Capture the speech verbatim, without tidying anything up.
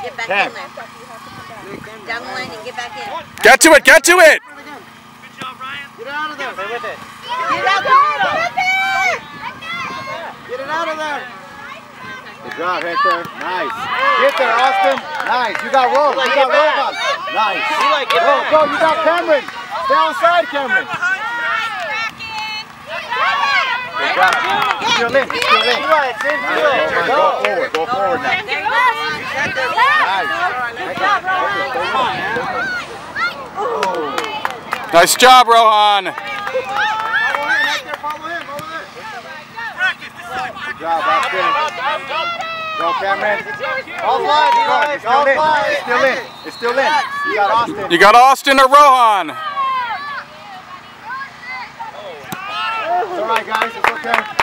get back Cam. in there. Down the lane and get back in. Get to it, get to it! Good job, Ryan. Get out of there. Stay with it. Get out there! Get it out of there. Good job, Hector. Nice. Get there, Austin. Nice. You got roll. You got roll. Nice. You like it Go, back. go. You got Cameron. Stay outside, Cameron. Good job. Still in. Still in. It's in field. Go, go forward. Go forward now. There you go. Nice. Nice job, Rohan. Good job, Austin. Go, Cameron. All flies, Eli. It's still in. It's still in. It's still in. You got Austin. You got Austin or Rohan? It's all right, guys. It's okay.